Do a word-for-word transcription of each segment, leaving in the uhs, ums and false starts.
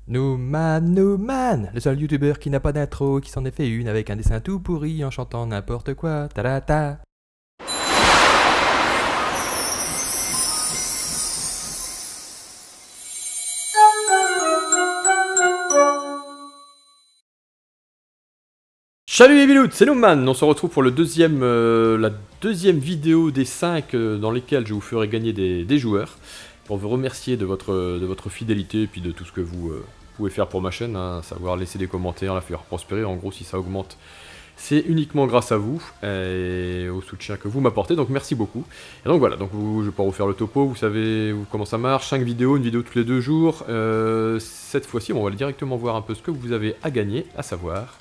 Nouman, Nouman, le seul youtubeur qui n'a pas d'intro, qui s'en est fait une avec un dessin tout pourri en chantant n'importe quoi, ta ta. Salut les biloutes, c'est Nouman. On se retrouve pour le deuxième, euh, la deuxième vidéo des cinq euh, dans lesquelles je vous ferai gagner des, des joueurs. Pour vous remercier de votre, de votre fidélité et puis de tout ce que vous euh, pouvez faire pour ma chaîne, hein, savoir laisser des commentaires, la faire prospérer. En gros, si ça augmente, c'est uniquement grâce à vous et au soutien que vous m'apportez, donc merci beaucoup. Et donc voilà, donc vous, je vais pas vous faire le topo, vous savez comment ça marche, cinq vidéos, une vidéo tous les deux jours. Euh, cette fois-ci, on va directement voir un peu ce que vous avez à gagner, à savoir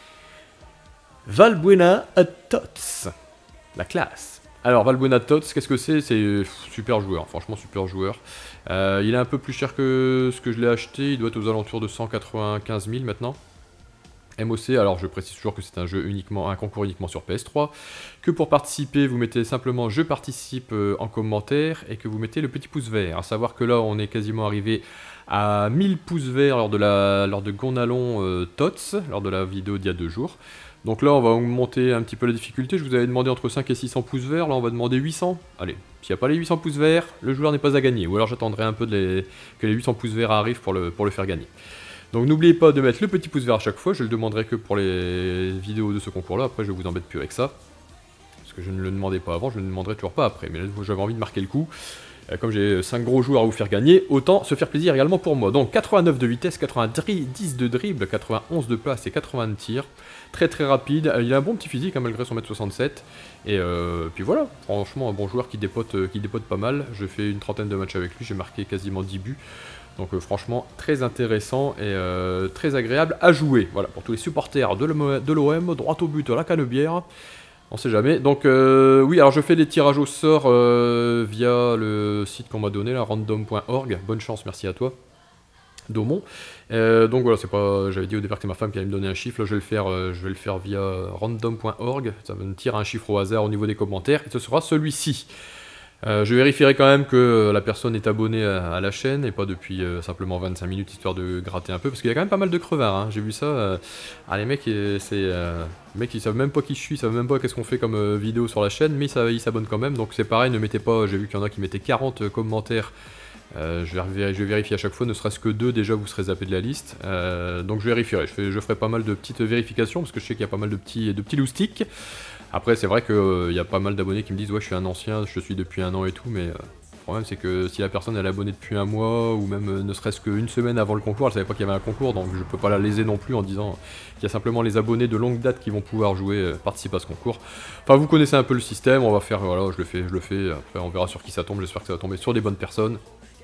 Valbuena Tots, la classe. Alors Valbuena Tots, qu'est-ce que c'est? C'est super joueur, franchement super joueur. Euh, il est un peu plus cher que ce que je l'ai acheté, il doit être aux alentours de cent quatre-vingt-quinze mille maintenant. M O C, alors je précise toujours que c'est un jeu uniquement, un concours uniquement sur P S trois, que pour participer vous mettez simplement je participe en commentaire et que vous mettez le petit pouce vert, à savoir que là on est quasiment arrivé à mille pouces verts lors de, la, lors de Gonalon euh, Tots, lors de la vidéo d'il y a deux jours. Donc là on va augmenter un petit peu la difficulté, je vous avais demandé entre cinq et six cents pouces verts, là on va demander huit cents. Allez, s'il n'y a pas les huit cents pouces verts, le joueur n'est pas à gagner, ou alors j'attendrai un peu de les... que les huit cents pouces verts arrivent pour le, pour le faire gagner. Donc n'oubliez pas de mettre le petit pouce vert à chaque fois, je le demanderai que pour les vidéos de ce concours là, après je vous embête plus avec ça. Parce que je ne le demandais pas avant, je ne le demanderai toujours pas après, mais là j'avais envie de marquer le coup. Comme j'ai cinq gros joueurs à vous faire gagner, autant se faire plaisir également pour moi. Donc quatre-vingt-neuf de vitesse, quatre-vingt-dix de dribble, quatre-vingt-onze de passe et quatre-vingts de tir. Très très rapide, il a un bon petit physique hein, malgré son mètre soixante-sept. Et euh, puis voilà, franchement un bon joueur qui dépote, euh, qui dépote pas mal. Je fais une trentaine de matchs avec lui, j'ai marqué quasiment dix buts. Donc euh, franchement très intéressant et euh, très agréable à jouer. Voilà, pour tous les supporters de l'O M, droit au but, la canebière. On sait jamais. Donc euh, oui, alors je fais des tirages au sort euh, via le site qu'on m'a donné, là, random point org. Bonne chance, merci à toi, Daumont. Euh, donc voilà, c'est pas. J'avais dit au départ que c'était ma femme qui allait me donner un chiffre. Là, je vais le faire, euh, je vais le faire via random point org. Ça me tire un chiffre au hasard au niveau des commentaires. Et ce sera celui-ci. Euh, je vérifierai quand même que la personne est abonnée à, à la chaîne et pas depuis euh, simplement vingt-cinq minutes histoire de gratter un peu parce qu'il y a quand même pas mal de crevards, hein. J'ai vu ça. Euh, ah les mecs, c'est euh, les mecs ils savent même pas qui je suis, ils savent même pas qu'est-ce qu'on fait comme euh, vidéo sur la chaîne, mais ils s'abonnent quand même. Donc c'est pareil, ne mettez pas. J'ai vu qu'il y en a qui mettaient quarante commentaires. Euh, je, vais, je vais vérifier à chaque fois, ne serait-ce que deux, déjà vous serez zappé de la liste. Euh, donc je vérifierai, je, fais, je ferai pas mal de petites vérifications parce que je sais qu'il y a pas mal de petits, de petits loustiques. Après c'est vrai qu'il euh, y a pas mal d'abonnés qui me disent ouais je suis un ancien, je suis depuis un an et tout, mais euh, le problème c'est que si la personne elle est abonnée depuis un mois ou même euh, ne serait-ce qu'une semaine avant le concours, elle savait pas qu'il y avait un concours, donc je peux pas la léser non plus en disant qu'il y a simplement les abonnés de longue date qui vont pouvoir jouer, euh, participer à ce concours. Enfin vous connaissez un peu le système, on va faire, voilà je le fais, je le fais, après on verra sur qui ça tombe, j'espère que ça va tomber sur des bonnes personnes.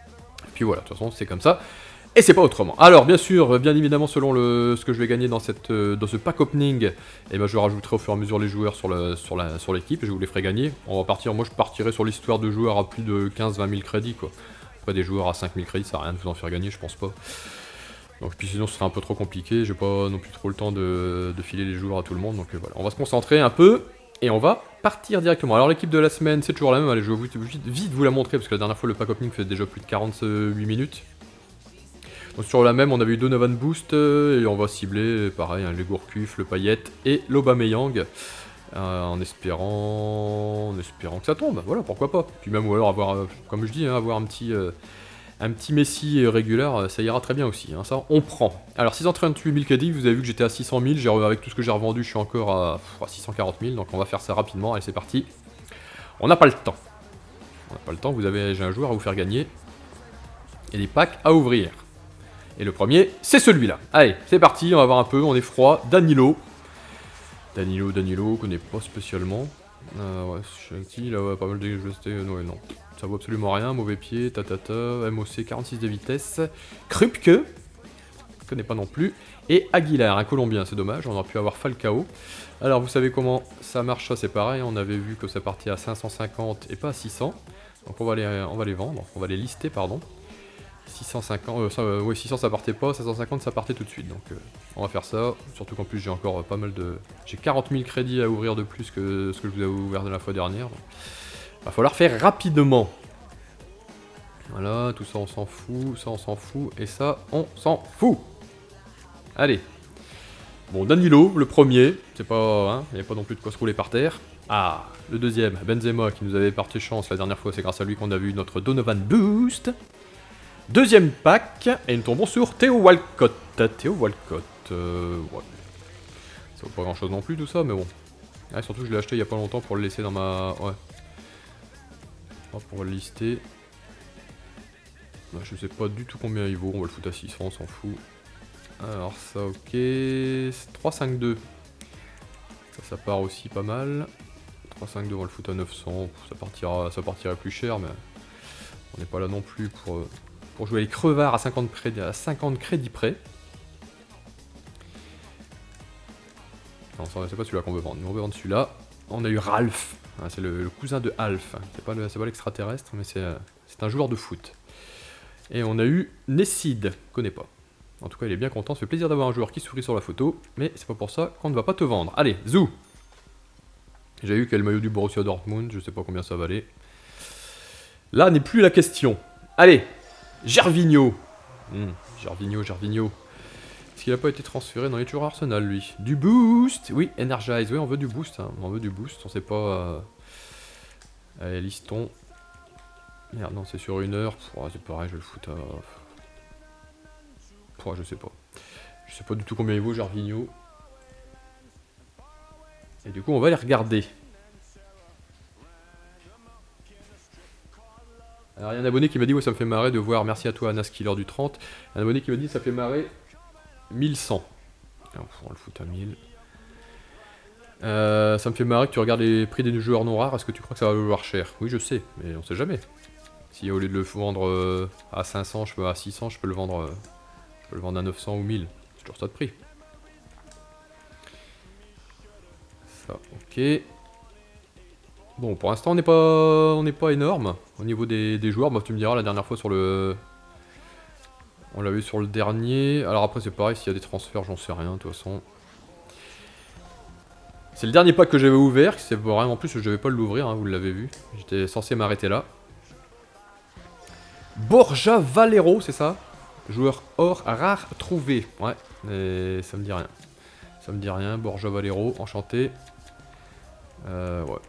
Et puis voilà, de toute façon c'est comme ça. Et c'est pas autrement. Alors bien sûr, bien évidemment selon le, ce que je vais gagner dans, cette, dans ce pack opening, eh ben, je rajouterai au fur et à mesure les joueurs sur l'équipe sur la, sur et je vous les ferai gagner. On va partir, moi je partirai sur l'histoire de joueurs à plus de quinze à vingt mille crédits quoi. Après des joueurs à cinq mille crédits, ça sert à rien de vous en faire gagner, je pense pas. Donc puis sinon ce serait un peu trop compliqué, j'ai pas non plus trop le temps de, de filer les joueurs à tout le monde. Donc euh, voilà, on va se concentrer un peu et on va partir directement. Alors l'équipe de la semaine c'est toujours la même, allez je vais vite, vite, vite vous la montrer parce que la dernière fois le pack opening fait déjà plus de quarante-huit minutes. Donc sur la même, on avait eu Donovan Boost, euh, et on va cibler, pareil, hein, les Gourcuff, le Payet et l'Aubameyang, euh, en espérant en espérant que ça tombe, voilà, pourquoi pas. Puis même, ou alors avoir, euh, comme je dis, hein, avoir un petit, euh, un petit Messi régulier, ça ira très bien aussi, hein, ça, on prend. Alors six cent trente-huit mille crédits, vous avez vu que j'étais à six cent mille, avec tout ce que j'ai revendu, je suis encore à, à six cent quarante mille, donc on va faire ça rapidement, allez c'est parti. On n'a pas le temps. On n'a pas le temps, vous avez, j'ai un joueur à vous faire gagner, et des packs à ouvrir. Et le premier, c'est celui-là. Allez, c'est parti, on va voir un peu, on est froid. Danilo. Danilo, Danilo, je connais pas spécialement. Euh, ouais, Shanky, là, ouais, pas mal de jeux. Euh, ouais, non. Ça vaut absolument rien, mauvais pied, tatata, M O C, quarante-six de vitesse. Krupke, je connais pas non plus. Et Aguilar, un Colombien, c'est dommage, on aurait pu avoir Falcao. Alors, vous savez comment ça marche, ça c'est pareil, on avait vu que ça partait à cinq cent cinquante et pas à six cents. Donc on va les, on va les vendre, on va les lister, pardon. six cent cinquante, euh, ça, euh, ouais, six cents ça partait pas, cinq cent cinquante ça partait tout de suite, donc euh, on va faire ça, surtout qu'en plus j'ai encore euh, pas mal de... J'ai quarante mille crédits à ouvrir de plus que ce que je vous ai ouvert de la fois dernière, donc va falloir faire rapidement. Voilà, tout ça on s'en fout, ça on s'en fout, et ça on s'en fout. Allez. Bon, Danilo, le premier, c'est pas... Hein, il n'y a pas non plus de quoi se rouler par terre. Ah, le deuxième, Benzema, qui nous avait porté chance la dernière fois, c'est grâce à lui qu'on a vu notre Donovan Boost. Deuxième pack, et nous tombons sur Theo Walcott. Theo Walcott, euh... ouais. Ça vaut pas grand chose non plus tout ça, mais bon. Ouais, surtout je l'ai acheté il y a pas longtemps pour le laisser dans ma... Ouais. Oh, pour le lister. Je sais pas du tout combien il vaut, on va le foutre à six cents, on s'en fout. Alors ça ok, trois cinq deux. Ça, ça part aussi pas mal. trois cinq deux, on va le foutre à neuf cents, ça partira, ça partira plus cher, mais on n'est pas là non plus pour, pour jouer les crevards à cinquante, crédits, à cinquante crédits près. Non, c'est pas celui-là qu'on veut vendre, on veut vendre celui-là. On a eu Ralph, ah, c'est le, le cousin de Alf, c'est pas l'extraterrestre, mais c'est un joueur de foot. Et on a eu Nessid, je connais pas. En tout cas, il est bien content, ça fait plaisir d'avoir un joueur qui sourit sur la photo, mais c'est pas pour ça qu'on ne va pas te vendre. Allez, Zou. J'ai eu quel maillot du Borussia Dortmund, je sais pas combien ça valait. Là n'est plus la question. Allez, Gervinho. Hum, Gervinho, Gervinho. Est-ce qu'il n'a pas été transféré dans les tours Arsenal, lui? Du boost. Oui, Energize, oui, on veut du boost, hein. On veut du boost, on sait pas... Euh... Allez, listons. Merde, non, c'est sur une heure. Oh, c'est pareil, je vais le foutre à... Oh, je sais pas. Je sais pas du tout combien il vaut, Gervinho. Et du coup, on va les regarder. Alors, il y a un abonné qui m'a dit, ouais, ça me fait marrer de voir, merci à toi, Anaskiller du trente. Un abonné qui m'a dit, ça fait marrer mille cent. Alors, on va le foutre à mille. Euh, ça me fait marrer que tu regardes les prix des joueurs non rares. Est-ce que tu crois que ça va valoir cher? Oui, je sais, mais on sait jamais. Si au lieu de le vendre euh, à cinq cents, je peux à six cents, je peux le vendre, euh, je peux le vendre à neuf cents ou mille. C'est toujours ça de prix. Ça, ok. Bon, pour l'instant, on n'est pas, on n'est pas énorme au niveau des, des joueurs. Bah, tu me diras, la dernière fois sur le, on l'a vu sur le dernier. Alors après, c'est pareil, s'il y a des transferts, j'en sais rien de toute façon. C'est le dernier pack que j'avais ouvert. C'est vraiment en plus, je devais pas l'ouvrir, hein, vous l'avez vu. J'étais censé m'arrêter là. Borja Valero, c'est ça? Joueur or rare trouvé. Ouais, mais ça me dit rien. Ça me dit rien. Borja Valero, enchanté. Euh, ouais.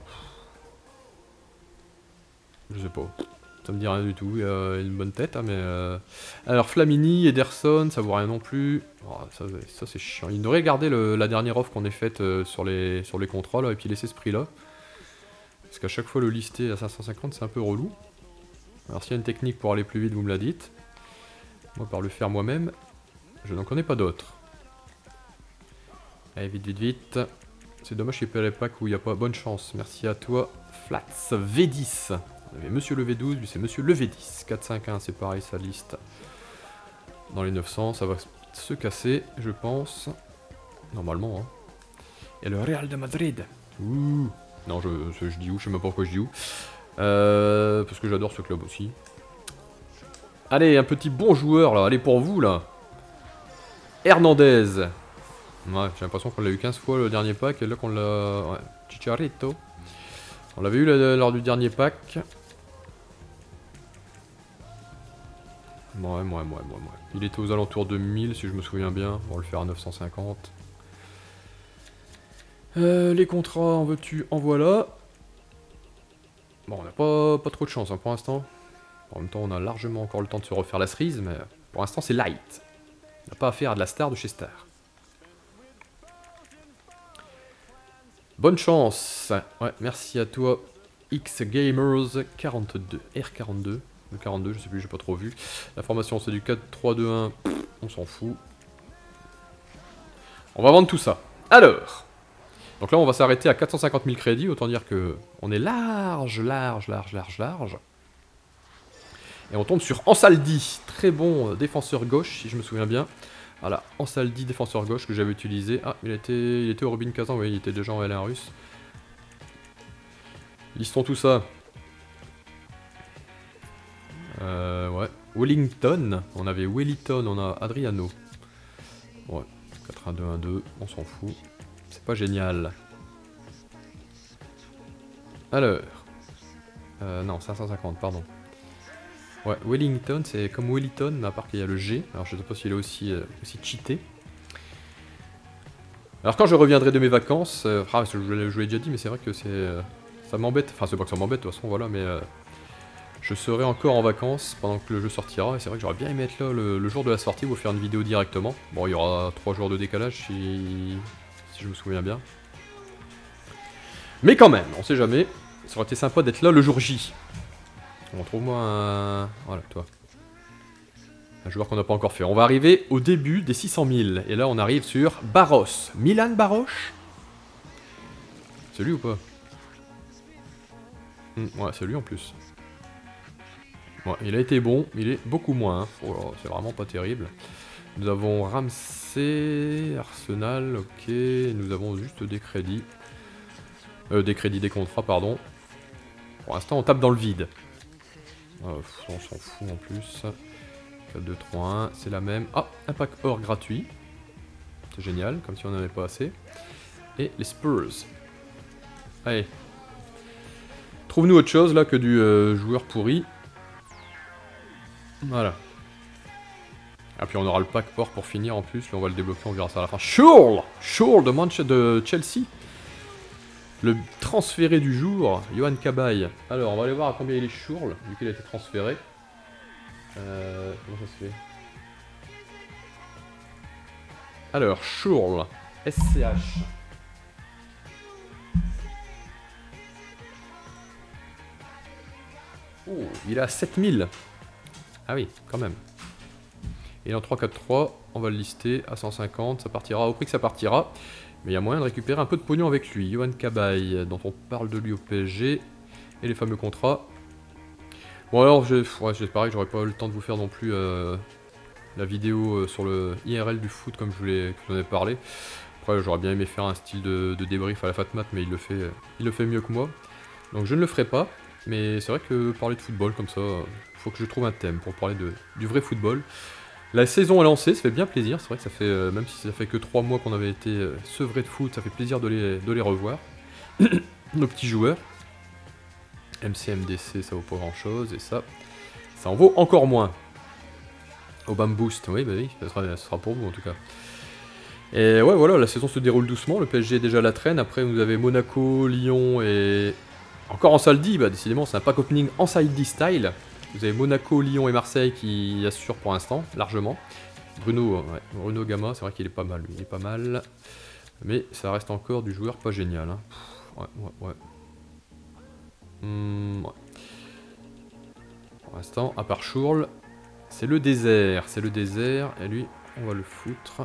Je sais pas. Ça me dit rien du tout. Il a une bonne tête, hein, mais... Euh... Alors, Flamini, Ederson, ça vaut rien non plus. Oh, ça, ça c'est chiant. Il devrait garder le, la dernière offre qu'on ait faite euh, sur, les, sur les contrats, là, et puis laisser ce prix-là. Parce qu'à chaque fois, le lister à cinq cent cinquante, c'est un peu relou. Alors, s'il y a une technique pour aller plus vite, vous me la dites. Moi, par le faire moi-même, je n'en connais pas d'autres. Allez, vite, vite, vite. C'est dommage qu'il n'y ait pas les packs où il n'y a pas bonne chance. Merci à toi, Flats V dix. On avait Monsieur le V douze, lui c'est Monsieur le V dix. quatre cinq un, c'est pareil, sa liste. Dans les neuf cents, ça va se casser, je pense. Normalement, hein. Et le Real de Madrid. Ouh. Non, je, je, je dis où, je sais même pas pourquoi je dis où. Euh, parce que j'adore ce club aussi. Allez, un petit bon joueur là, allez pour vous là. Hernandez. Ouais, j'ai l'impression qu'on l'a eu quinze fois le dernier pack, et là qu'on l'a... Ouais, Chicharito. On l'avait eu là, lors du dernier pack. Ouais, ouais, ouais, ouais, ouais. Il était aux alentours de mille si je me souviens bien. On va le faire à neuf cent cinquante. Euh, les contrats, en veux-tu, en voilà. Bon, on n'a pas, pas trop de chance hein, pour l'instant. En même temps, on a largement encore le temps de se refaire la cerise, mais pour l'instant, c'est light. On n'a pas affaire à de la star de chez Star. Bonne chance. Ouais, merci à toi, X-Gamers quarante-deux. R quarante-deux. Le quarante-deux, je sais plus, j'ai pas trop vu. La formation, c'est du quatre trois deux un. On s'en fout. On va vendre tout ça. Alors. Donc là, on va s'arrêter à quatre cent cinquante mille crédits. Autant dire que on est large, large, large, large, large. Et on tombe sur Ansaldi. Très bon défenseur gauche, si je me souviens bien. Voilà, Ansaldi, défenseur gauche que j'avais utilisé. Ah, il était, il était au Rubin Kazan, oui, il était déjà en L un russe. Listons tout ça. Euh, ouais. Wellington, on avait Wellington, on a Adriano. Ouais, quatre un deux un deux, on s'en fout. C'est pas génial. Alors. Euh, non, cinq cent cinquante, pardon. Ouais, Wellington, c'est comme Wellington, mais à part qu'il y a le G. Alors je sais pas s'il est aussi, euh, aussi cheaté. Alors quand je reviendrai de mes vacances, euh, ah, je, je, je l'ai déjà dit, mais c'est vrai que c'est, euh, ça m'embête. Enfin, c'est pas que ça m'embête, de toute façon, voilà, mais euh, je serai encore en vacances pendant que le jeu sortira. Et c'est vrai que j'aurais bien aimé être là le, le jour de la sortie, vous faire une vidéo directement. Bon, il y aura trois jours de décalage si, si je me souviens bien. Mais quand même, on sait jamais. Ça aurait été sympa d'être là le jour J. Bon, trouve-moi un... Voilà, toi. Un joueur qu'on n'a pas encore fait. On va arriver au début des six cent mille. Et là, on arrive sur Barros. Milan Barros. C'est lui ou pas? mmh, Ouais, c'est lui en plus. Ouais, il a été bon, il est beaucoup moins. Hein. Oh, c'est vraiment pas terrible. Nous avons Ramsey, Arsenal, ok. Nous avons juste des crédits. Euh, des crédits, des contrats, pardon. Pour l'instant, on tape dans le vide. Euh, on s'en fout en plus. quatre, deux, trois, un, c'est la même. Ah, un pack or gratuit. C'est génial, comme si on n'en avait pas assez. Et les Spurs. Allez. Trouve-nous autre chose là que du euh, joueur pourri. Voilà. Et puis on aura le pack or pour finir en plus. Là on va le débloquer, on verra ça à la fin. Schurl Schurl de, Manche de Chelsea. Le transféré du jour, Yohan Cabaye. Alors on va aller voir à combien il est Schurl, vu qu'il a été transféré. Euh, comment ça se fait? Alors, Schurl, S C H. Oh, il est à sept mille. Ah oui, quand même. Il est en trois quatre trois, on va le lister à cent cinquante, ça partira au prix que ça partira. Mais il y a moyen de récupérer un peu de pognon avec lui. Yohan Cabaye, dont on parle de lui au P S G. Et les fameux contrats. Bon alors, je, ouais, c'est pareil, j'aurais pas eu le temps de vous faire non plus euh, la vidéo euh, sur le I R L du foot comme je vous en ai parlé. Après, j'aurais bien aimé faire un style de, de débrief à la Fatmat, mais il le, fait, euh, il le fait mieux que moi. Donc je ne le ferai pas, mais c'est vrai que parler de football comme ça, il euh, faut que je trouve un thème pour parler de, du vrai football. La saison est lancée, ça fait bien plaisir, c'est vrai que ça fait, euh, même si ça fait que trois mois qu'on avait été euh, sevrés de foot, ça fait plaisir de les, de les revoir. Nos petits joueurs. M C M D C ça vaut pas grand chose, et ça, ça en vaut encore moins. Obama Boost, oui, bah oui, ça sera, ça sera pour vous en tout cas. Et ouais, voilà, la saison se déroule doucement, le P S G est déjà à la traîne, après vous avez Monaco, Lyon et... Encore en Saldi, bah décidément c'est un pack opening en Saldi style. Vous avez Monaco, Lyon et Marseille qui assurent pour l'instant, largement. Bruno, ouais, Bruno Gamma, c'est vrai qu'il est pas mal, lui, il est pas mal. Mais ça reste encore du joueur pas génial. Hein. Ouais, ouais, ouais. Mmh, ouais. Pour l'instant, à part Schurl, c'est le désert. C'est le désert. Et lui, on va le foutre.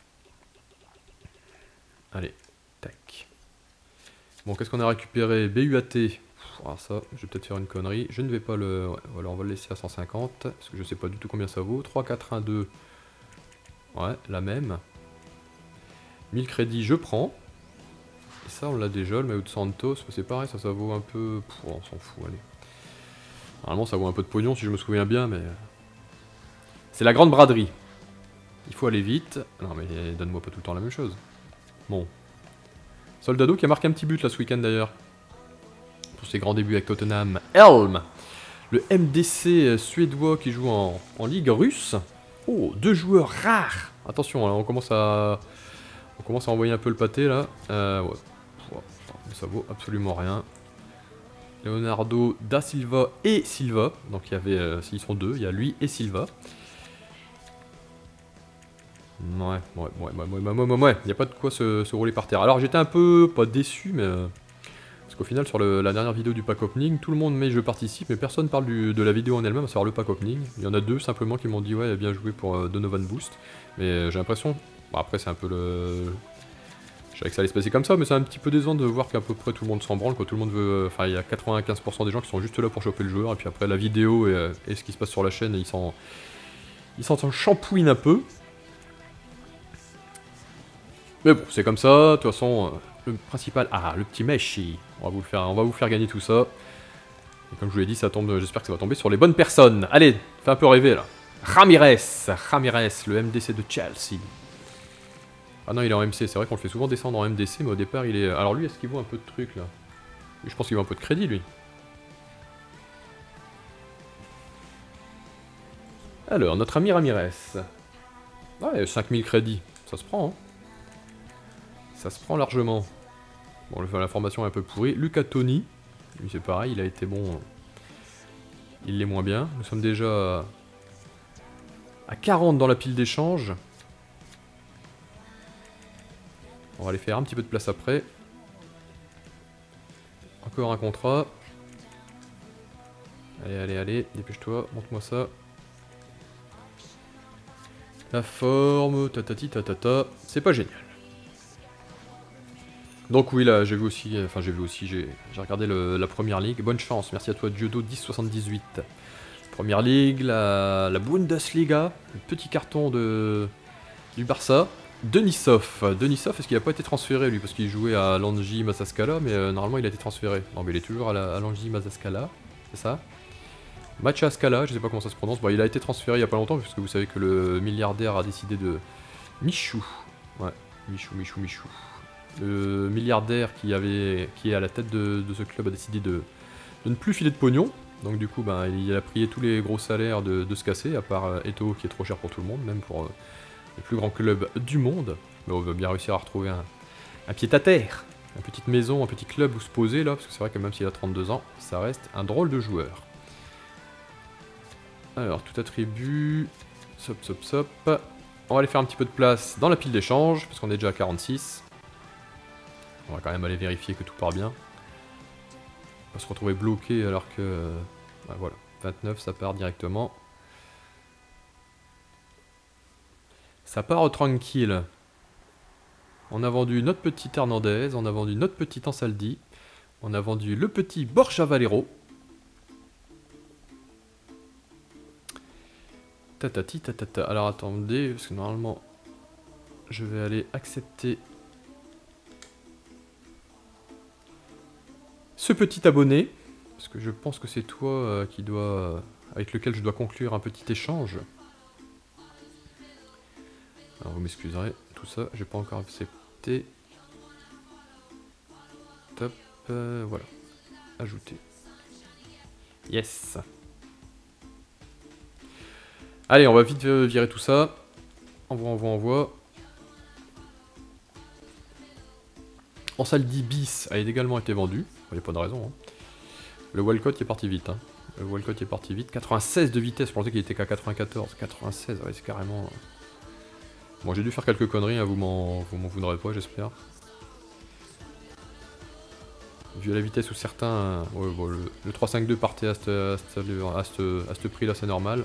Allez, tac. Bon, qu'est-ce qu'on a récupéré? B U A T. Alors ça, je vais peut-être faire une connerie. Je ne vais pas le... Ouais, voilà, on va le laisser à cent cinquante. Parce que je sais pas du tout combien ça vaut. trois, quatre, un, deux. Ouais, la même. mille crédits, je prends. Et ça, on l'a déjà, le maillot de Santos. C'est pareil, ça, ça vaut un peu... Pff, on s'en fout, allez. Normalement, ça vaut un peu de pognon, si je me souviens bien, mais... C'est la grande braderie. Il faut aller vite. Non, mais donne-moi pas tout le temps la même chose. Bon. Soldado qui a marqué un petit but, là, ce week-end, d'ailleurs. Pour ses grands débuts avec Tottenham. Helm, le M D C suédois qui joue en, en ligue russe. Oh, deux joueurs rares. Attention, là, on commence à... On commence à envoyer un peu le pâté, là. Euh, ouais. Ouais, ça vaut absolument rien. Leonardo da Silva et Silva. Donc il y avait, euh, ils sont deux, il y a lui et Silva. Ouais, ouais, ouais, ouais, ouais, ouais, ouais, ouais. Il n'y a pas de quoi se, se rouler par terre. Alors j'étais un peu, pas déçu, mais... Euh, parce qu'au final, sur le, la dernière vidéo du pack opening, tout le monde met je participe, mais personne parle du, de la vidéo en elle-même, à savoir le pack opening. Il y en a deux simplement qui m'ont dit ouais, bien joué pour euh, Donovan Boost. Mais euh, j'ai l'impression... Bon, après c'est un peu le... Je savais que ça allait se passer comme ça, mais c'est un petit peu décevant de voir qu'à peu près tout le monde s'en branle, quoi. Tout le monde veut... Enfin, il y a quatre-vingt-quinze pour cent des gens qui sont juste là pour choper le joueur, et puis après la vidéo et, et ce qui se passe sur la chaîne, ils s'en... Ils s'en shampouinent un peu. Mais bon, c'est comme ça, de toute façon, le principal... Ah, le petit Meshi. On va vous le faire, on va vous faire gagner tout ça. Et comme je vous l'ai dit, ça tombe, j'espère que ça va tomber sur les bonnes personnes. Allez, fais un peu rêver, là. Ramirez, Ramirez, le M D C de Chelsea. Ah non, il est en M C, c'est vrai qu'on le fait souvent descendre en M D C, mais au départ, il est... Alors lui, est-ce qu'il vaut un peu de trucs, là? Je pense qu'il vaut un peu de crédit, lui. Alors, notre ami Ramirez. Ouais, cinq mille crédits, ça se prend, hein. Ça se prend largement. Bon, la formation est un peu pourrie. Luca Toni, lui c'est pareil, il a été bon. Il l'est moins bien. Nous sommes déjà à quarante dans la pile d'échange. On va aller faire un petit peu de place après. Encore un contrat. Allez, allez, allez, dépêche-toi, montre-moi ça. La forme, tatati tatata, c'est pas génial. Donc oui, là, j'ai vu aussi, enfin j'ai vu aussi, j'ai regardé le, la première ligue. Bonne chance, merci à toi, Diodo dix soixante-dix-huit. Première ligue, la, la Bundesliga, le petit carton de du Barça. Denisov, Denisov, est-ce qu'il n'a pas été transféré lui? Parce qu'il jouait à Langi Mazaskala, mais euh, normalement il a été transféré. Non, mais il est toujours à, la, à Langi Mazaskala, c'est ça? Machaskala, je sais pas comment ça se prononce. Bon, il a été transféré il y a pas longtemps, puisque vous savez que le milliardaire a décidé de... Michou. Ouais, Michou, Michou, Michou. Le milliardaire qui, avait, qui est à la tête de, de ce club a décidé de, de ne plus filer de pognon. Donc du coup, ben, il a prié tous les gros salaires de, de se casser, à part euh, Eto'o qui est trop cher pour tout le monde, même pour euh, les plus grands clubs du monde. Mais on va bien réussir à retrouver un, un pied-à-terre, une petite maison, un petit club où se poser là, parce que c'est vrai que même s'il a trente-deux ans, ça reste un drôle de joueur. Alors, tout attribut, sop, sop, sop. On va aller faire un petit peu de place dans la pile d'échange, parce qu'on est déjà à quarante-six. On va quand même aller vérifier que tout part bien. On va se retrouver bloqué alors que... Euh, ouais, voilà, vingt-neuf, ça part directement. Ça part tranquille. On a vendu notre petit Hernandez, on a vendu notre petit Ansaldi, on a vendu le petit Borja Valero. Tatati tatata. Alors attendez, parce que normalement, je vais aller accepter ce petit abonné, parce que je pense que c'est toi euh, qui doit, euh, avec lequel je dois conclure un petit échange. Alors vous m'excuserez, tout ça, j'ai pas encore accepté. Top, euh, voilà, ajouter. Yes. Allez, on va vite virer tout ça. Envoie, envoie, envoie. Ansaldi bis a également été vendu. Il n'y a pas de raison. Hein. Le Walcott est parti vite. Hein. Le Walcott est parti vite. quatre-vingt-seize de vitesse, je pensais qu'il était qu'à quatre-vingt-quatorze. quatre-vingt-seize, ouais, c'est carrément... Bon, j'ai dû faire quelques conneries, hein, vous m'en voudrez pas, j'espère. Vu la vitesse où certains... Ouais, bon, le, le trois cinq deux partait à ce prix là, c'est normal.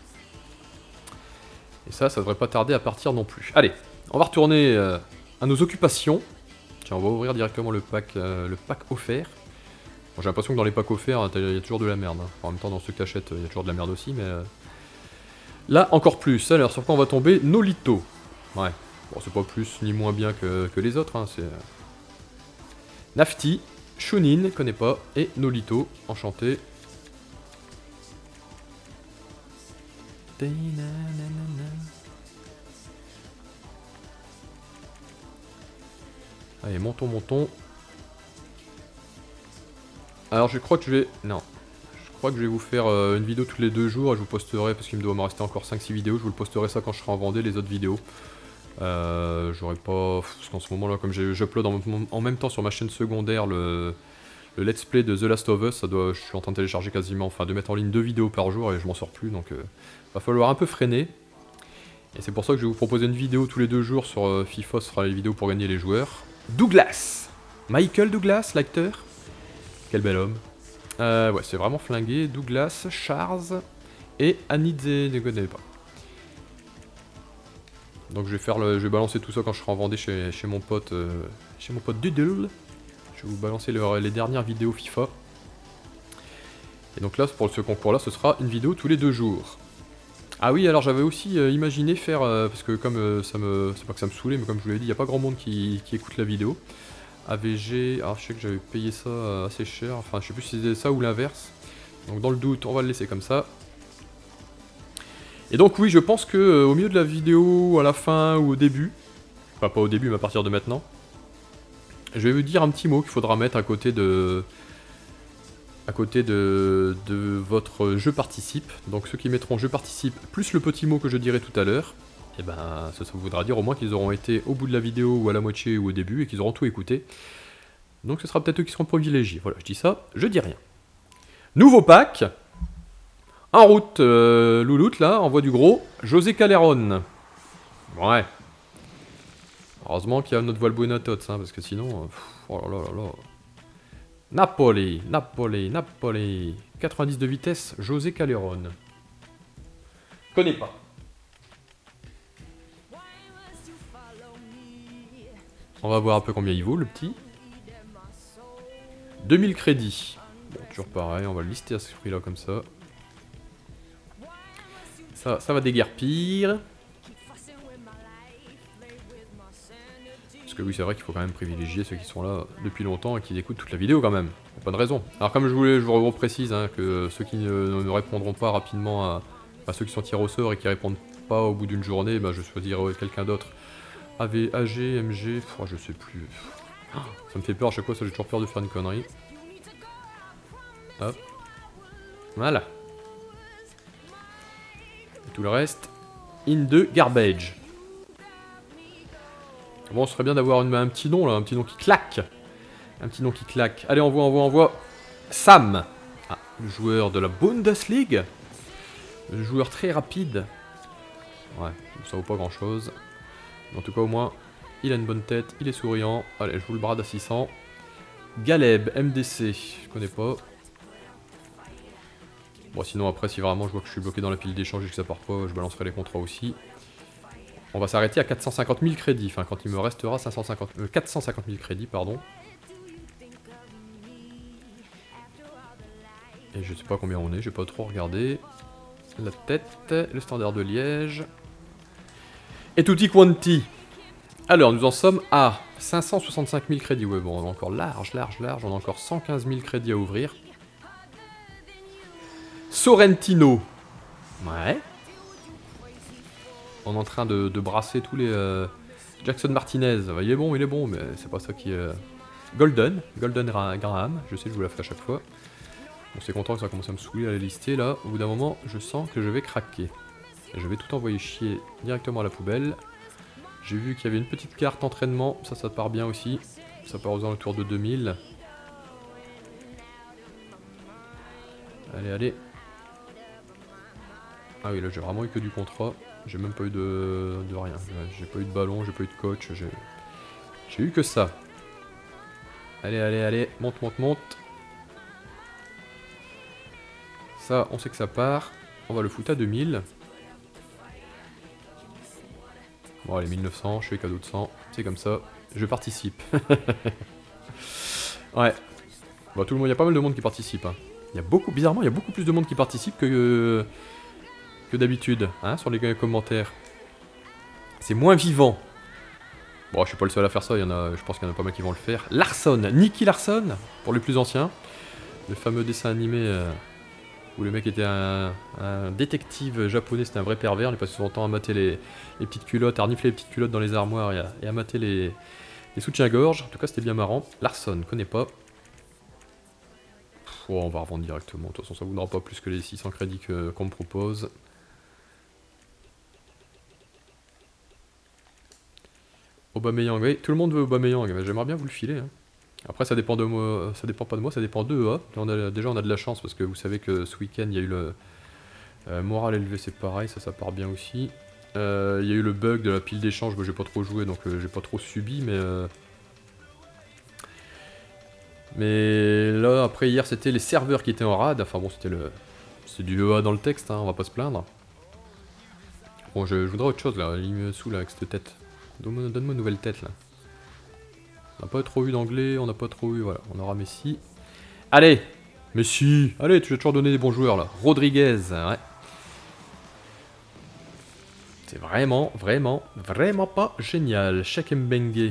Et ça, ça devrait pas tarder à partir non plus. Allez, on va retourner euh, à nos occupations. Tiens, on va ouvrir directement le pack, euh, le pack offert. Bon, j'ai l'impression que dans les packs offerts, il y a toujours de la merde. Hein. En même temps, dans ceux que t'achètes, il y a toujours de la merde aussi, mais... Euh... Là, encore plus. Alors, sur quoi on va tomber? Nolito. Ouais. Bon, c'est pas plus ni moins bien que, que les autres. Hein. C'est... Nafti, Shunin, connais pas, et Nolito, enchanté. Allez, montons, montons. Alors je crois que je vais... Non. Je crois que je vais vous faire euh, une vidéo tous les deux jours et je vous posterai, parce qu'il me doit me rester encore cinq six vidéos, je vous le posterai ça quand je serai en Vendée, les autres vidéos. Euh, J'aurais pas... Parce qu'en ce moment là, comme j'upload en, en même temps sur ma chaîne secondaire le... Le let's play de The Last of Us, ça doit, je suis en train de télécharger quasiment, enfin de mettre en ligne deux vidéos par jour et je m'en sors plus, donc euh, va falloir un peu freiner. Et c'est pour ça que je vais vous proposer une vidéo tous les deux jours sur euh, FIFA, ce sera les vidéos pour gagner les joueurs. Douglas, Michael Douglas, l'acteur. Quel bel homme. Euh, ouais, c'est vraiment flingué. Douglas, Charles et Anidze, ne connais pas. Donc je vais faire le, je vais balancer tout ça quand je serai en Vendée chez, chez mon pote, euh, chez mon pote Doodle. Je vais vous balancer le, les dernières vidéos FIFA. Et donc là, pour ce concours-là, ce sera une vidéo tous les deux jours. Ah oui, alors j'avais aussi euh, imaginé faire, euh, parce que comme euh, ça me... C'est pas que ça me saoulait, mais comme je vous l'ai dit, il n'y a pas grand monde qui, qui écoute la vidéo. A V G, alors je sais que j'avais payé ça euh, assez cher, enfin je sais plus si c'était ça ou l'inverse. Donc dans le doute, on va le laisser comme ça. Et donc oui, je pense que euh, au milieu de la vidéo, à la fin ou au début, enfin pas au début, mais à partir de maintenant, je vais vous dire un petit mot qu'il faudra mettre à côté de à côté de, de votre je participe. Donc ceux qui mettront je participe plus le petit mot que je dirai tout à l'heure, et ben ça, ça voudra dire au moins qu'ils auront été au bout de la vidéo ou à la moitié ou au début et qu'ils auront tout écouté. Donc ce sera peut-être eux qui seront privilégiés. Voilà, je dis ça, je dis rien. Nouveau pack. En route, euh, louloute là, envoie du gros. José Calderón. Ouais. Heureusement qu'il y a notre Valbuena Tots, hein, parce que sinon... Euh, pff, oh là là là là. Napoli, Napoli, Napoli. quatre-vingt-dix de vitesse, José Calderón. Connais pas. On va voir un peu combien il vaut, le petit. deux mille crédits. Bon, toujours pareil, on va le lister à ce prix-là, comme ça. Ça, ça va déguerpir. Parce que oui, c'est vrai qu'il faut quand même privilégier ceux qui sont là depuis longtemps et qui écoutent toute la vidéo quand même. Il n'y a pas de raison. Alors comme je voulais, je vous reprécise hein, que ceux qui ne, ne répondront pas rapidement à, à ceux qui sont tirés au sort et qui répondent pas au bout d'une journée, bah, je choisirai quelqu'un d'autre. A V, A G, M G, oh, je sais plus. Ça me fait peur à chaque fois, ça j'ai toujours peur de faire une connerie. Hop. Voilà. Et tout le reste, in the garbage. Bon, ce serait bien d'avoir un petit nom là, un petit nom qui claque. Un petit nom qui claque. Allez, envoie, envoie, envoie. Sam. Ah, le joueur de la Bundesliga. Le joueur très rapide. Ouais, ça vaut pas grand chose. En tout cas, au moins, il a une bonne tête, il est souriant. Allez, je vous le brade à six cents. Galeb, M D C, je connais pas. Bon, sinon, après, si vraiment je vois que je suis bloqué dans la pile d'échange et que ça part pas, je balancerai les contrats aussi. On va s'arrêter à quatre cent cinquante mille crédits, enfin, quand il me restera cinq cent cinquante, euh, quatre cent cinquante mille crédits, pardon. Et je sais pas combien on est, j'ai pas trop regardé. La tête, le standard de Liège. Et tutti quanti. Alors, nous en sommes à cinq cent soixante-cinq mille crédits. Ouais, bon, on est encore large, large, large. On a encore cent quinze mille crédits à ouvrir. Sorrentino. Ouais. On est en train de, de brasser tous les... Euh, Jackson Martinez. Il est bon, il est bon, mais c'est pas ça qui est... Euh, Golden. Golden Graham. Je sais, je vous la fais à chaque fois. Bon, c'est content que ça commence à me saouler à la lister, là. Au bout d'un moment, je sens que je vais craquer. Et je vais tout envoyer chier directement à la poubelle. J'ai vu qu'il y avait une petite carte entraînement. Ça, ça part bien aussi. Ça part aux alentours de deux mille. Allez, allez. Ah oui, là, j'ai vraiment eu que du contrat. J'ai même pas eu de, de rien. J'ai pas eu de ballon, j'ai pas eu de coach. J'ai eu que ça. Allez, allez, allez. Monte, monte, monte. Ça, on sait que ça part. On va le foutre à deux mille. Bon, allez, mille neuf cents. Je fais cadeau de cent. C'est comme ça. Je participe. Ouais. Bon, tout le monde, il y a pas mal de monde qui participe. Hein. Il y a beaucoup, bizarrement, il y a beaucoup plus de monde qui participe que... que d'habitude, hein, sur les commentaires. C'est moins vivant. Bon, je suis pas le seul à faire ça, il y en a, je pense qu'il y en a pas mal qui vont le faire. Larson, Nicky Larson, pour les plus anciens. Le fameux dessin animé euh, où le mec était un, un détective japonais, c'était un vrai pervers, il passait son temps à mater les, les petites culottes, à renifler les petites culottes dans les armoires et à, et à mater les, les soutiens-gorge. En tout cas, c'était bien marrant. Larson, connais pas. Pff, oh, on va revendre directement, de toute façon ça vous n'aura pas plus que les six cents crédits qu'on qu me propose. Aubameyang, oui, tout le monde veut Aubameyang, j'aimerais bien vous le filer. Hein. Après, ça dépend de moi, ça dépend pas de moi, ça dépend d'E A. On a, déjà, on a de la chance parce que vous savez que ce week-end, il y a eu le euh, moral élevé, c'est pareil, ça, ça part bien aussi. Euh, il y a eu le bug de la pile d'échange, j'ai pas trop joué, donc euh, j'ai pas trop subi, mais euh... mais là, après hier, c'était les serveurs qui étaient en rade. Enfin bon, c'était le, c'est du E A dans le texte, hein, on va pas se plaindre. Bon, je, je voudrais autre chose là, il me saoule avec cette tête. Donne-moi donne une nouvelle tête là. On n'a pas trop eu d'anglais, on n'a pas trop eu... Voilà, on aura Messi. Allez Messi. Allez, tu as toujours donné des bons joueurs là. Rodriguez, ouais. C'est vraiment, vraiment, vraiment pas génial. Cheikh Mbengue.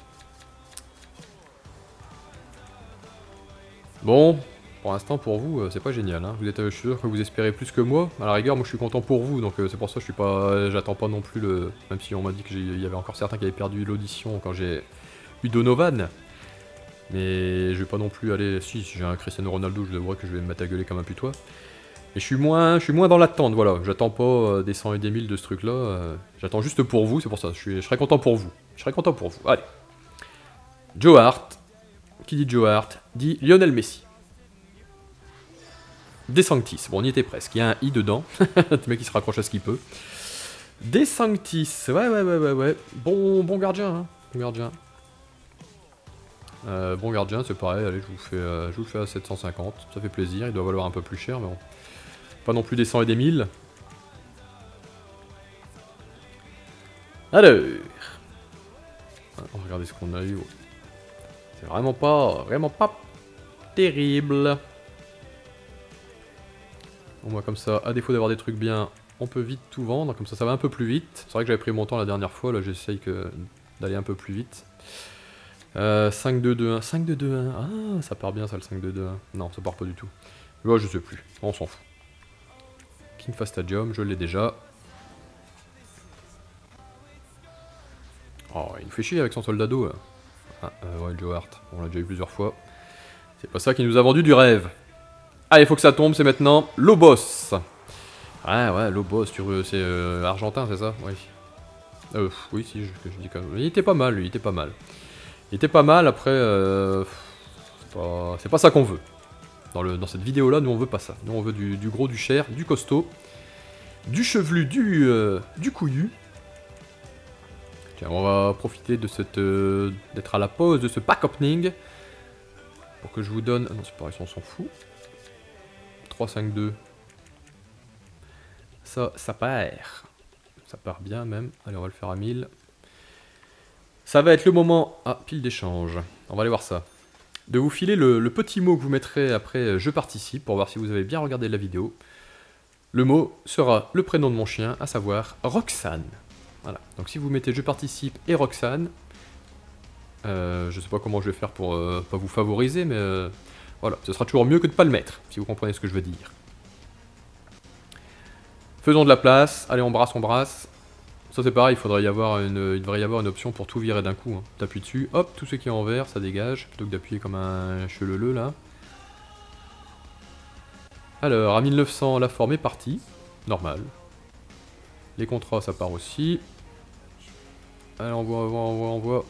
Bon, pour l'instant pour vous, c'est pas génial. Hein. Vous êtes, je suis sûr que vous espérez plus que moi. À la rigueur, moi je suis content pour vous, donc c'est pour ça que je suis pas... J'attends pas non plus le... Même si on m'a dit qu'il y avait encore certains qui avaient perdu l'audition quand j'ai... Donovan. Mais je vais pas non plus aller... Si, si j'ai un Cristiano Ronaldo, je devrais que je vais me mettre à gueuler comme un putois. Et je suis moins, je suis moins dans l'attente, voilà. J'attends pas euh, des cent et des mille de ce truc-là. Euh, J'attends juste pour vous, c'est pour ça. Je, suis, je serais content pour vous. Je serais content pour vous. Allez. Joe Hart. Qui dit Joe Hart dit Lionel Messi. De Sanctis. Bon, on y était presque. Il y a un i dedans. Le mec, il se raccroche à ce qu'il peut. De Sanctis. Ouais, ouais, ouais, ouais, ouais. Bon, bon gardien, hein. Bon gardien. Euh, bon gardien, c'est pareil. Allez, je vous, fais, euh, je vous le fais à sept cent cinquante. Ça fait plaisir. Il doit valoir un peu plus cher, mais bon. Pas non plus des cent et des mille. Alors. Regardez ce qu'on a eu. C'est vraiment pas, vraiment pas terrible. Bon, moi, comme ça, à défaut d'avoir des trucs bien, on peut vite tout vendre. Comme ça, ça va un peu plus vite. C'est vrai que j'avais pris mon temps la dernière fois. Là, j'essaye que... d'aller un peu plus vite. Euh, cinq deux deux un. cinq deux deux un. Ah, ça part bien, ça, le cinq deux deux un. Non, ça part pas du tout. Ouais, je sais plus. On s'en fout. King Fast Stadium, je l'ai déjà. Oh, il nous fait chier avec son soldado. Ah, euh, ouais, Joe Hart. On l'a déjà eu plusieurs fois. C'est pas ça qui nous a vendu du rêve. Allez, il faut que ça tombe, c'est maintenant. Lobos. Ouais, ouais, Lobos, c'est euh, argentin, c'est ça? Oui. Euh, oui, si, je, je dis quand même. Il était pas mal, lui, il était pas mal. Il était pas mal, après, euh, c'est pas, c'est pas ça qu'on veut. Dans, le, dans cette vidéo-là, nous, on veut pas ça. Nous, on veut du, du gros, du cher, du costaud, du chevelu, du, euh, du couillu. Tiens, on va profiter de cette euh, d'être à la pause de ce pack opening. Pour que je vous donne... Ah non, c'est pareil, on s'en fout. trois cinq deux. Ça, ça part. Ça part bien, même. Allez, on va le faire à mille. Ça va être le moment... Ah, pile d'échange. On va aller voir ça. De vous filer le, le petit mot que vous mettrez après « Je participe » pour voir si vous avez bien regardé la vidéo. Le mot sera le prénom de mon chien, à savoir Roxane. Voilà. Donc si vous mettez « Je participe » et Roxane, euh, je sais pas comment je vais faire pour euh, pas vous favoriser, mais euh, voilà, ce sera toujours mieux que de pas le mettre, si vous comprenez ce que je veux dire. Faisons de la place. Allez, on brasse, on brasse. Ça c'est pareil, il faudrait y avoir une, il devrait y avoir une option pour tout virer d'un coup. Hein. T'appuies dessus, hop, tout ce qui est en vert, ça dégage, plutôt que d'appuyer comme un cheleleu là. Alors, à mille neuf cents, la forme est partie. Normal. Les contrats, ça part aussi. Allez, on voit, on voit, on voit, on voit.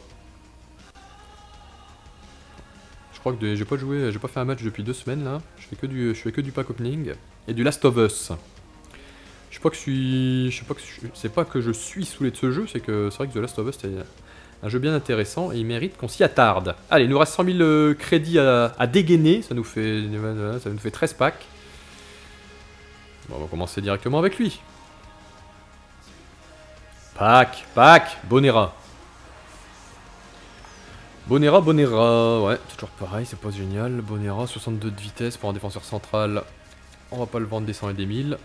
Je crois que j'ai pas joué, j'ai pas fait un match depuis deux semaines là. Je fais que du, je fais que du pack opening et du Last of Us. Je sais pas que je suis, je sais pas que c'est pas que je suis saoulé de ce jeu, c'est que c'est vrai que The Last of Us c'est un jeu bien intéressant et il mérite qu'on s'y attarde. Allez, il nous reste cent mille euh, crédits à, à dégainer, ça nous fait, ça nous fait treize packs. Bon, on va commencer directement avec lui. Pack, pack, Bonera. Bonera, Bonera, ouais, toujours pareil, c'est pas génial. Bonera, soixante-deux de vitesse pour un défenseur central. On va pas le vendre des cent et des mille.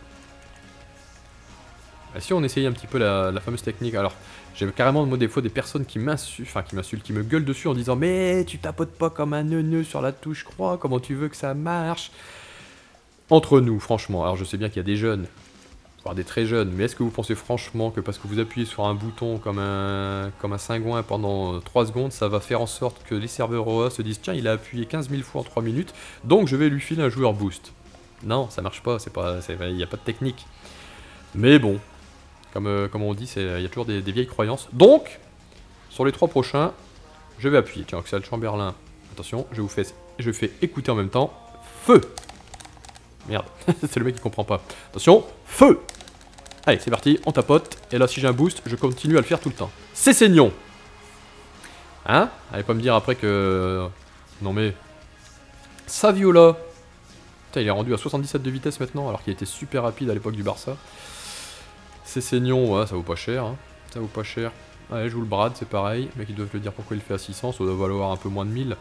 Bah, si on essayait un petit peu la, la fameuse technique, alors j'ai carrément moi, des fois des personnes qui m'insultent, enfin qui m'insultent, qui me gueulent dessus en disant mais tu tapotes pas comme un neuneu sur la touche croix, comment tu veux que ça marche? Entre nous, franchement, alors je sais bien qu'il y a des jeunes, voire des très jeunes, mais est-ce que vous pensez franchement que parce que vous appuyez sur un bouton comme un, comme un cingouin pendant trois secondes, ça va faire en sorte que les serveurs O A se disent tiens il a appuyé quinze mille fois en trois minutes, donc je vais lui filer un joueur boost? Non, ça marche pas, c'est pas, il n'y a pas de technique. Mais bon. Comme, euh, comme on dit, il y a toujours des, des vieilles croyances. Donc, sur les trois prochains, je vais appuyer. Tiens, Axel Chamberlain, attention, je vous fais, je fais écouter en même temps. Feu! Merde, c'est le mec qui comprend pas. Attention, feu! Allez, c'est parti, on tapote. Et là, si j'ai un boost, je continue à le faire tout le temps. C'est Seignon! Hein? Allez pas me dire après que... Non mais... Saviola! Putain, il est rendu à soixante-dix-sept de vitesse maintenant, alors qu'il était super rapide à l'époque du Barça. C'est Seignon, ouais, ça vaut pas cher, hein. Ça vaut pas cher. Allez, je vous le brade, c'est pareil. Mais ils doivent le dire pourquoi il fait à six cents, ça doit valoir un peu moins de mille.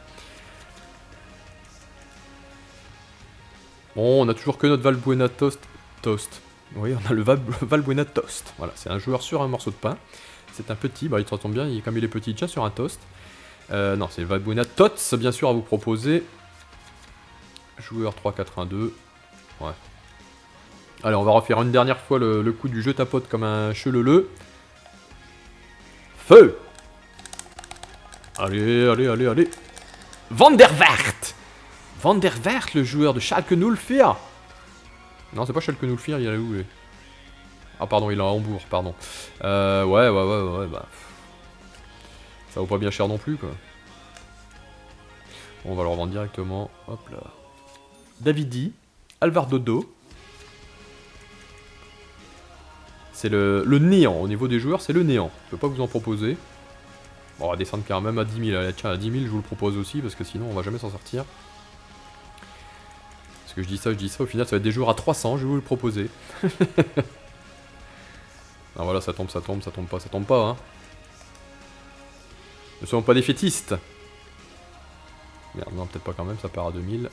Bon, on a toujours que notre Valbuena Toast. Toast. Oui, on a le Val Valbuena Toast. Voilà, c'est un joueur sur un morceau de pain. C'est un petit, bah il se tombe bien, il, comme il est petit, tiens sur un toast. Euh, non, c'est Valbuena Tots, bien sûr, à vous proposer. Joueur trois quatre-vingt-deux. Ouais. Allez, on va refaire une dernière fois le, le coup du jeu tapote comme un cheleleu. Feu! Allez, allez, allez, allez. Van der Vaart. Van der Vaart, le joueur de Schalke null vier. Non, c'est pas Schalke null vier, il est où lui? Ah pardon, il est à Hambourg, pardon. Euh, ouais, ouais, ouais, ouais, bah... Ça vaut pas bien cher non plus, quoi. Bon, on va le revendre directement. Hop là. Davidi. Alvar Dodo. C'est le, le néant. Au niveau des joueurs, c'est le néant. Je peux pas vous en proposer. Bon, on va descendre quand même à dix mille. Allez, tiens, à dix mille, je vous le propose aussi, parce que sinon, on va jamais s'en sortir. Parce que je dis ça, je dis ça. Au final, ça va être des joueurs à trois cents, je vais vous le proposer. Ah voilà, ça tombe, ça tombe, ça tombe pas, ça tombe pas, hein. Ne soyons pas défaitistes. Merde, non, peut-être pas quand même, ça part à deux mille.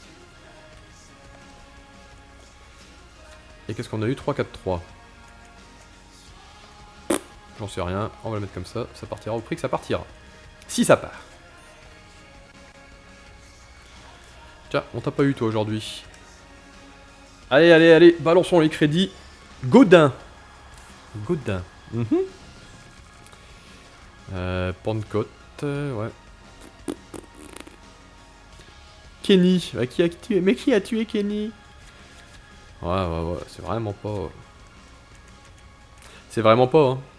Et qu'est-ce qu'on a eu? Trois quatre trois. J'en sais rien, on va le mettre comme ça, ça partira au prix que ça partira. Si ça part. Tiens, on t'a pas eu toi aujourd'hui. Allez, allez, allez, balançons les crédits. Godin. Godin. Mm -hmm. euh, Pentecôte, euh, ouais. Kenny. Bah, qui a tué? Mais qui a tué Kenny? Ouais, ouais, ouais, c'est vraiment pas... C'est vraiment pas, hein.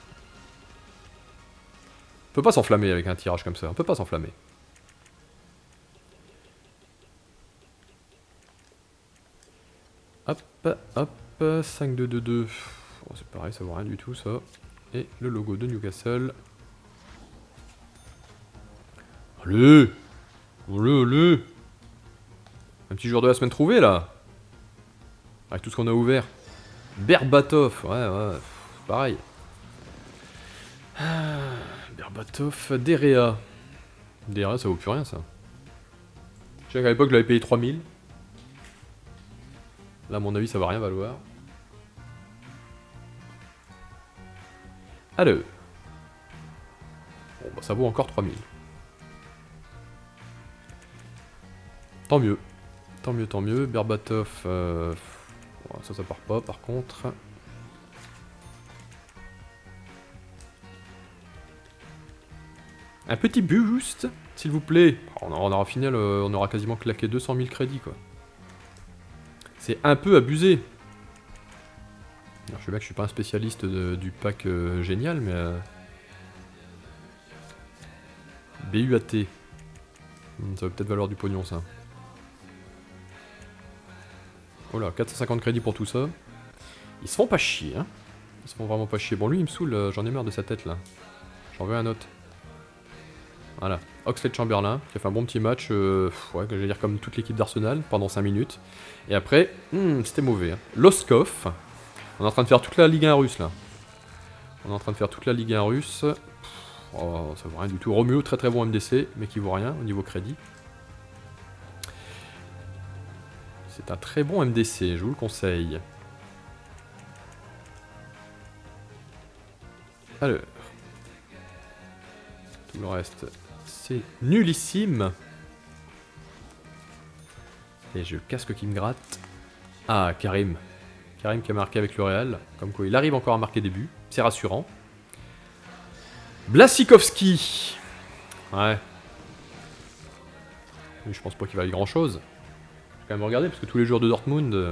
On peut pas s'enflammer avec un tirage comme ça, on peut pas s'enflammer. Hop, hop, cinq deux deux deux. Oh, c'est pareil, ça vaut rien du tout ça. Et le logo de Newcastle. Allez! Allez, allez! Un petit joueur de la semaine trouvé là! Avec tout ce qu'on a ouvert. Berbatov, ouais, ouais, pareil. Ah, Berbatov, Derea. Derea, ça vaut plus rien ça. Je sais qu'à l'époque, je l'avais payé trois mille. Là, à mon avis, ça va rien valoir. Alors. Bon, bah, ça vaut encore trois mille. Tant mieux. Tant mieux, tant mieux. Berbatov, euh... bon, ça, ça part pas, par contre. Un petit boost, s'il vous plaît. On aura, on aura fini, on aura quasiment claqué deux cent mille crédits, quoi. C'est un peu abusé. Alors, je sais bien que je suis pas un spécialiste de, du pack euh, génial, mais... Euh... B U A T. Hmm, ça va peut-être valoir du pognon, ça. Oh là, quatre cent cinquante crédits pour tout ça. Ils se font pas chier, hein. Ils se font vraiment pas chier. Bon, lui, il me saoule, euh, j'en ai marre de sa tête, là. J'en veux un autre. Voilà, Oxlade-Chamberlain, qui a fait un bon petit match, euh, ouais, que je vais dire comme toute l'équipe d'Arsenal, pendant cinq minutes. Et après, hmm, c'était mauvais. Hein. Loskov, on est en train de faire toute la Ligue un russe, là. On est en train de faire toute la Ligue un russe. Oh, ça vaut rien du tout. Romeo, très très bon M D C, mais qui vaut rien au niveau crédit. C'est un très bon M D C, je vous le conseille. Alors. Tout le reste... C'est nullissime. Et j'ai le casque qui me gratte. Ah, Karim. Karim qui a marqué avec le Real. Comme quoi, il arrive encore à marquer des buts. C'est rassurant. Blassikowski. Ouais. Mais je pense pas qu'il va y grand chose. Je vais quand même regarder parce que tous les joueurs de Dortmund... Euh...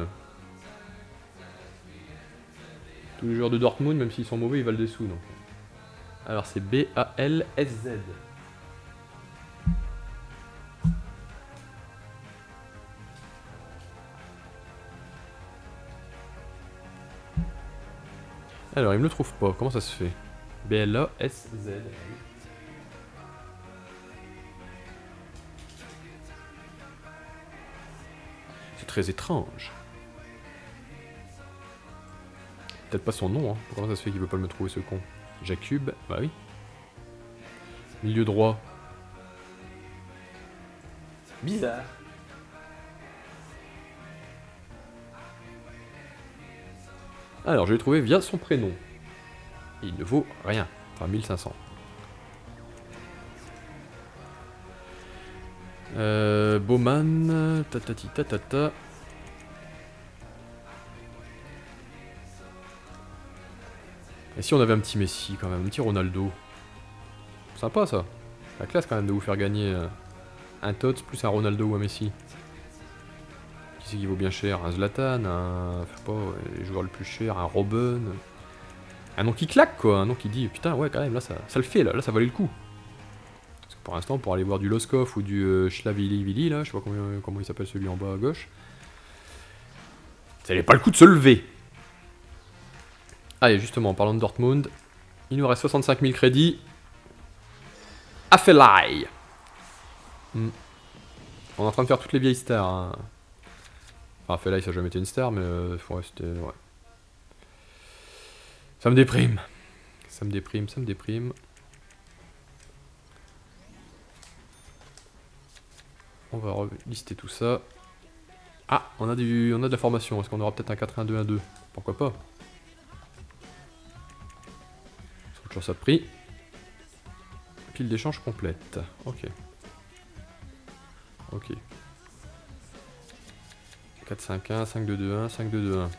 Tous les joueurs de Dortmund, même s'ils sont mauvais, ils valent des sous. Donc. Alors c'est B A L S Z. Alors, il me le trouve pas. Comment ça se fait? B L A S Z. C'est très étrange. Peut-être pas son nom, hein. Comment ça se fait qu'il veut pas me trouver, ce con? Jakub, bah oui. Milieu droit. Bizarre. Alors, je l'ai trouvé via son prénom. Il ne vaut rien. Enfin, mille cinq cents. Euh, Bowman, tatati tatata. Et si on avait un petit Messi quand même, un petit Ronaldo. Sympa ça. La classe quand même de vous faire gagner. Euh... Un Tots plus un Ronaldo ou un Messi. Qui c'est qui vaut bien cher? Un Zlatan, un... je sais pas, ouais, les joueurs le plus cher, un Robben. Un nom qui claque quoi, un nom qui dit putain ouais quand même là ça, ça le fait là, là ça valait le coup. Parce que pour l'instant pour aller voir du Loskov ou du euh, Schlavili là, je sais pas comment, comment il s'appelle celui en bas à gauche. Ça n'avait pas le coup de se lever. Allez justement en parlant de Dortmund, il nous reste soixante-cinq mille crédits. Afelai. Hmm. On est en train de faire toutes les vieilles stars. Hein. Enfin Afelai ça n'a jamais été une star mais euh, ouais, c'était... Ouais. Ça me déprime. Ça me déprime, ça me déprime. On va lister tout ça. Ah, on a, du, on a de la formation. Est-ce qu'on aura peut-être un quatre un deux un deux? Pourquoi pas? C'est toujours ça de prix. Pile d'échange complète. Ok. Ok. quatre cinq un, cinq deux deux un, cinq deux deux un.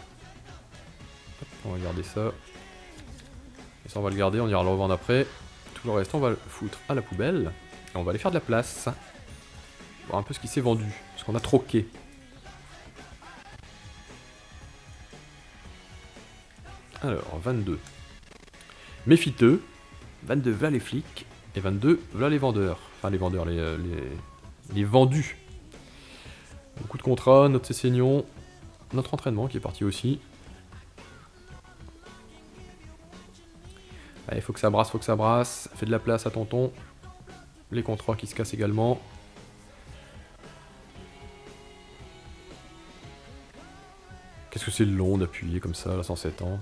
On va garder ça. Et ça on va le garder, on ira le revendre après. Tout le reste on va le foutre à la poubelle. Et on va aller faire de la place. Voir un peu ce qui s'est vendu. Ce qu'on a troqué. Alors, vingt-deux. Méfiteux. vingt-deux, voilà les flics. Et vingt-deux, voilà les vendeurs. Enfin les vendeurs, les, les, les vendus. Beaucoup de contrats, notre Cessignon. Notre entraînement qui est parti aussi. Allez, faut que ça brasse, faut que ça brasse. Fais de la place à tonton. Les contrats qui se cassent également. Qu'est-ce que c'est long d'appuyer comme ça, là, cent sept ans.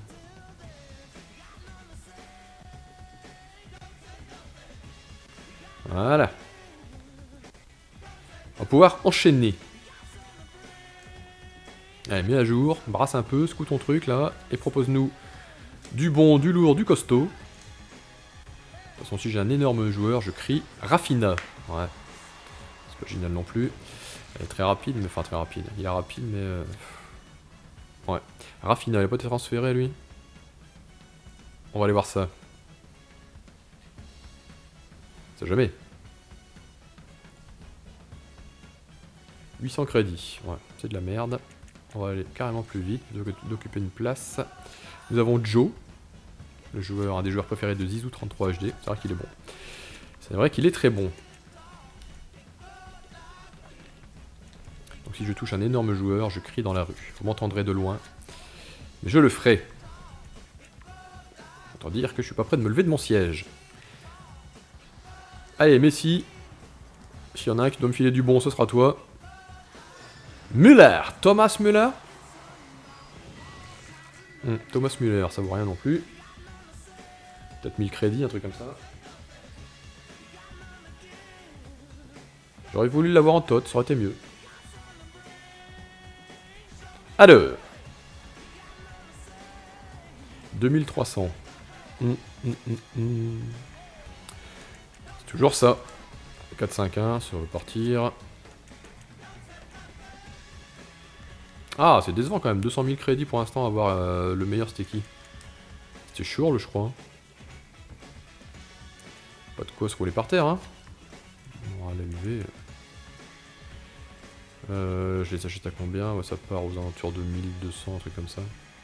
Voilà. On va pouvoir enchaîner. Allez, mets à jour, brasse un peu, secoue ton truc là, et propose-nous du bon, du lourd, du costaud. De toute façon, si j'ai un énorme joueur, je crie Rafinha. Ouais. C'est pas génial non plus. Elle est très rapide, mais enfin très rapide. Il est rapide, mais... Euh... Ouais. Rafinha, il n'a pas été transféré, lui? On va aller voir ça. C'est jamais. huit cents crédits. Ouais, c'est de la merde. On va aller carrément plus vite, plutôt que d'occuper une place. Nous avons Joe. Le joueur, un des joueurs préférés de Zizou trente-trois H D. C'est vrai qu'il est bon. C'est vrai qu'il est très bon. Donc si je touche un énorme joueur, je crie dans la rue. Vous m'entendrez de loin. Mais je le ferai. Autant dire que je suis pas prêt de me lever de mon siège. Allez, Messi. S'il y en a un qui doit me filer du bon, ce sera toi. Müller. Thomas Müller. Hum, Thomas Müller, ça vaut rien non plus. Peut-être mille crédits, un truc comme ça. J'aurais voulu l'avoir en tot, ça aurait été mieux. Alors. deux mille trois cents. Hum, hum, hum, hum. C'est toujours ça. quatre cinq un, se repartir. Ah, c'est décevant quand même. deux cent mille crédits pour l'instant à avoir euh, le meilleur, c'était qui? C'était Schurl, je crois. Pas de quoi se rouler par terre, hein. On va la U V. Euh, je les achète à combien? Ouais, ça part aux alentours de mille deux cents, un truc comme ça.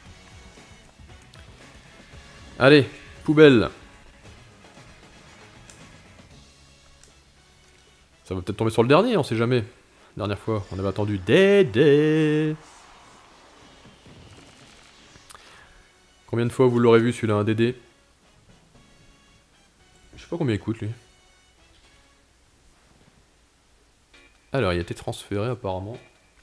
Allez, poubelle. Ça va peut-être tomber sur le dernier, on sait jamais. Dernière fois, on avait attendu Dédé. Combien de fois vous l'aurez vu celui-là, un Dédé? Je sais pas combien il coûte lui. Alors, il a été transféré apparemment.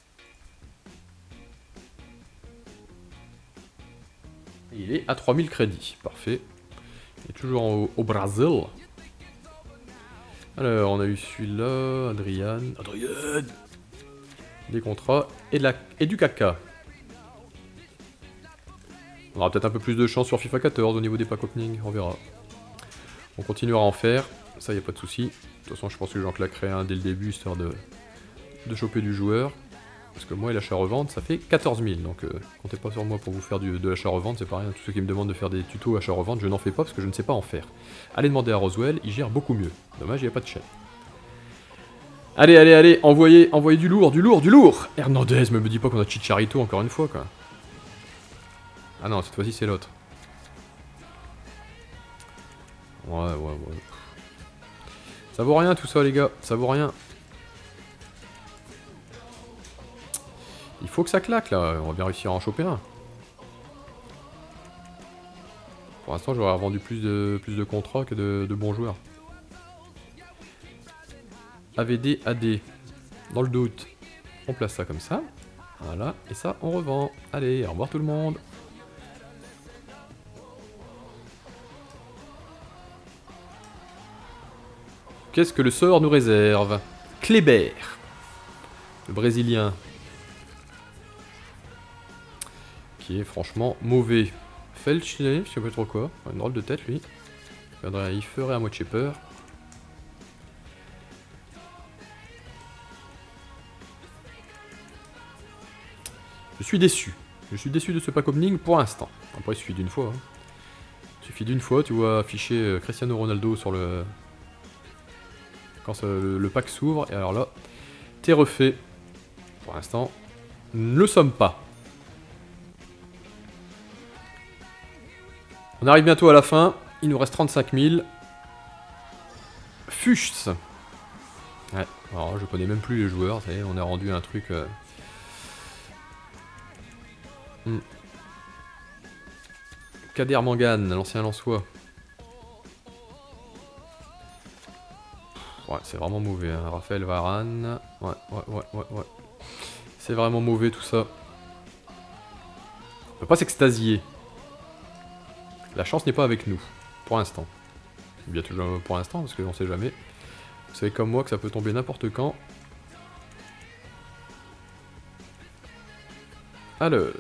Il est à trois mille crédits, parfait. Il est toujours au, au Brésil. Alors, on a eu celui-là, Adrian. Adrian. Des contrats et, de la, et du caca. On aura peut-être un peu plus de chance sur FIFA quatorze au niveau des pack opening, on verra. On continuera à en faire, ça y a pas de souci. De toute façon, je pense que j'en claquerai un dès le début, histoire de, de choper du joueur. Parce que moi et l'achat-revente, ça fait quatorze mille, donc euh, comptez pas sur moi pour vous faire du, de l'achat-revente, c'est pareil, hein, tous ceux qui me demandent de faire des tutos achat-revente, je n'en fais pas parce que je ne sais pas en faire. Allez demander à Roswell, il gère beaucoup mieux. Dommage, il n'y a pas de chaîne. Allez, allez, allez, envoyez, envoyez du lourd, du lourd, du lourd. Hernandez, me dis pas qu'on a Chicharito encore une fois, quoi. Ah non, cette fois-ci, c'est l'autre. Ouais, ouais, ouais. Ça vaut rien tout ça, les gars. Ça vaut rien. Il faut que ça claque, là. On va bien réussir à en choper un. Pour l'instant, j'aurais vendu plus de, plus de contrats que de, de bons joueurs. A V D, A D. Dans le doute, on place ça comme ça. Voilà. Et ça, on revend. Allez, au revoir tout le monde. Qu'est-ce que le sort nous réserve? Kléber. Le Brésilien. Qui est franchement mauvais. Felch, je sais pas trop quoi. Une drôle de tête, lui. Il ferait à moitié peur. Je suis déçu. Je suis déçu de ce pack opening pour l'instant. Après, il suffit d'une fois. Hein. Il suffit d'une fois, tu vois afficher Cristiano Ronaldo sur le... Quand ça, le, le pack s'ouvre. Et alors là, t'es refait. Pour l'instant, ne le sommes pas. On arrive bientôt à la fin. Il nous reste trente-cinq mille. Fuchs. Ouais, alors je connais même plus les joueurs. Ça y est, on a rendu un truc... Euh... Hmm. Kader Mangane, l'ancien Lensois. Ouais, c'est vraiment mauvais. Hein. Raphaël Varane. Ouais, ouais, ouais, ouais, ouais. C'est vraiment mauvais tout ça. On peut pas s'extasier. La chance n'est pas avec nous, pour l'instant. Bien toujours pour l'instant, parce qu'on sait jamais. Vous savez comme moi que ça peut tomber n'importe quand. Alors...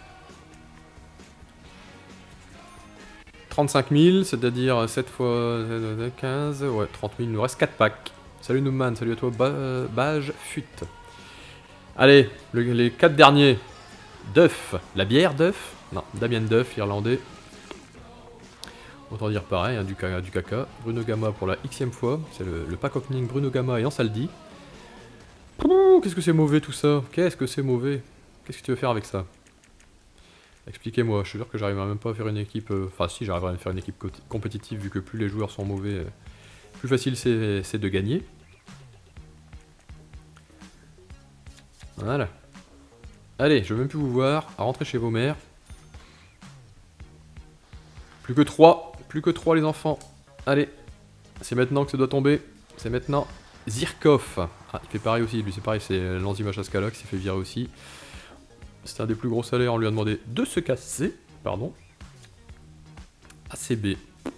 trente-cinq mille, c'est-à-dire sept fois quinze, ouais, trente mille, il nous reste quatre packs. Salut Newman, salut à toi, ba Bage, Fut. Allez, le, les quatre derniers. Duff, la bière Duff. Non, Damien Duff, l'Irlandais. Autant dire pareil, hein, du, du caca. Bruno Gamma pour la xème fois. C'est le, le pack opening Bruno Gamma et Ansaldi. Qu'est-ce que c'est mauvais tout ça? Qu'est-ce que c'est mauvais? Qu'est-ce que tu veux faire avec ça? Expliquez-moi, je suis sûr que j'arriverai même pas à faire une équipe... Euh... Enfin si, j'arriverai à faire une équipe compétitive vu que plus les joueurs sont mauvais, euh... plus facile c'est de gagner. Voilà. Allez, je veux même plus vous voir, à rentrer chez vos mères. Plus que trois, plus que trois les enfants. Allez, c'est maintenant que ça doit tomber, c'est maintenant. Zirkov. Ah, il fait pareil aussi, lui c'est pareil, c'est l'enzyme Chaskala qui s'est fait virer aussi. C'est un des plus gros salaires, on lui a demandé de se casser. Pardon. A C B.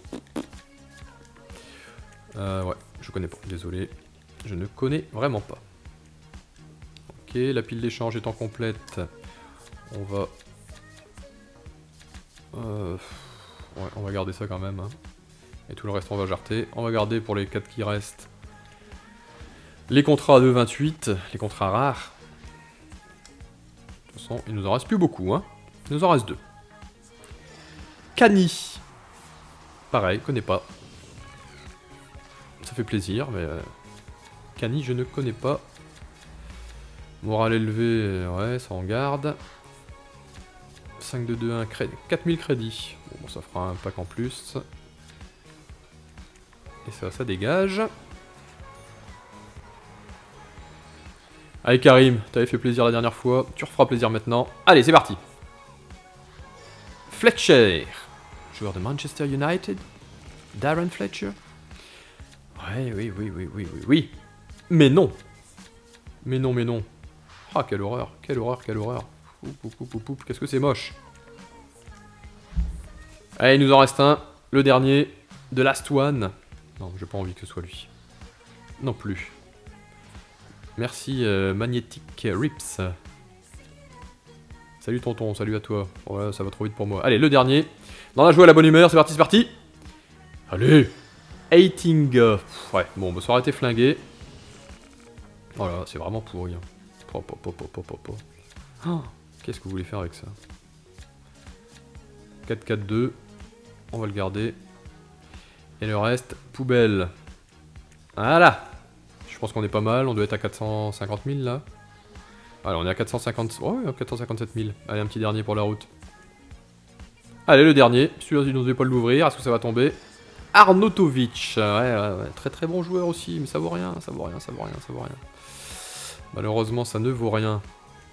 Euh, ouais, je connais pas, désolé. Je ne connais vraiment pas. Ok, la pile d'échange étant complète, on va... Euh, ouais, on va garder ça quand même. Hein. Et tout le reste, on va jarter. On va garder pour les quatre qui restent les contrats de vingt-huit, les contrats rares. De toute façon, il nous en reste plus beaucoup. Hein. Il nous en reste deux. Cani. Pareil, connais pas. Ça fait plaisir, mais... Euh, Cani, je ne connais pas. Morale élevé, ouais, ça en garde. cinq deux deux un, crédit, quatre mille crédits. Bon, ça fera un pack en plus. Et ça, ça dégage. Allez Karim, t'avais fait plaisir la dernière fois, tu referas plaisir maintenant. Allez, c'est parti. Fletcher, joueur de Manchester United. Darren Fletcher. Ouais, oui, oui, oui, oui, oui, oui. Mais non. Mais non, mais non. Ah, quelle horreur, quelle horreur, quelle horreur. Qu'est-ce que c'est moche. Allez, il nous en reste un. Le dernier. The Last One. Non, j'ai pas envie que ce soit lui. Non plus. Merci, euh, Magnetic Rips. Salut tonton, salut à toi. Voilà, ça va trop vite pour moi. Allez, le dernier. Dans la joie à la bonne humeur, c'est parti, c'est parti. Allez. Hating. Ouais, bon, bah, ça aurait été flingué. Voilà, c'est vraiment pourri. Hein. Oh, oh, oh, oh, oh, oh. Oh, qu'est-ce que vous voulez faire avec ça? quatre quatre deux. On va le garder. Et le reste, poubelle. Voilà. Je pense qu'on est pas mal, on doit être à quatre cent cinquante mille là. Allez, on est à quatre cent cinquante... Oh, ouais, quatre cent cinquante-sept mille. Allez, un petit dernier pour la route. Allez, le dernier. Celui-là, il n'osait pas l'ouvrir. Est-ce que ça va tomber? Arnautovic. Ouais, ouais, ouais. Très très bon joueur aussi, mais ça vaut rien, ça vaut rien, ça vaut rien, ça vaut rien. Malheureusement, ça ne vaut rien.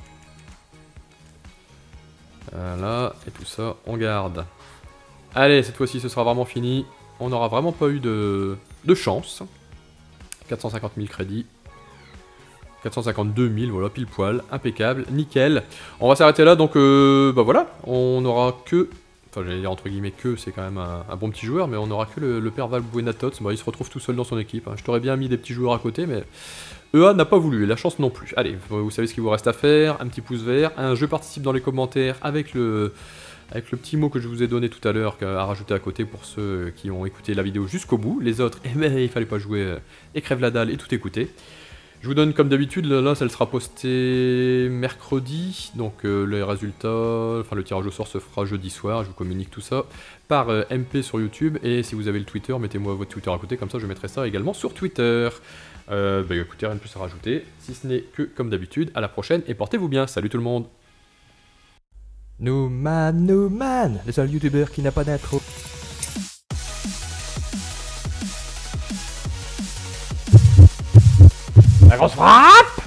Voilà, et tout ça, on garde. Allez, cette fois-ci, ce sera vraiment fini. On n'aura vraiment pas eu de, de chance. quatre cent cinquante mille crédits. quatre cent cinquante-deux mille, voilà, pile poil, impeccable, nickel. On va s'arrêter là, donc euh, bah voilà, on n'aura que, enfin j'allais dire entre guillemets que, c'est quand même un, un bon petit joueur, mais on n'aura que le, le père Valbuena-Tots. Bah, il se retrouve tout seul dans son équipe, hein. Je t'aurais bien mis des petits joueurs à côté, mais E A n'a pas voulu, et la chance non plus. Allez, vous savez ce qu'il vous reste à faire, un petit pouce vert, un je participe dans les commentaires avec le... avec le petit mot que je vous ai donné tout à l'heure à rajouter à côté pour ceux qui ont écouté la vidéo jusqu'au bout. Les autres, eh ben, il fallait pas jouer et crève la dalle et tout écouter. Je vous donne comme d'habitude, là, ça sera posté mercredi, donc euh, les résultats, enfin le tirage au sort se fera jeudi soir, je vous communique tout ça par euh, M P sur YouTube, et si vous avez le Twitter, mettez-moi votre Twitter à côté, comme ça je mettrai ça également sur Twitter. Euh, bah écoutez, rien de plus à rajouter, si ce n'est que, comme d'habitude, à la prochaine, et portez-vous bien, salut tout le monde. Nouman, Nouman, le seul youtubeur qui n'a pas d'intro. La grosse frappe!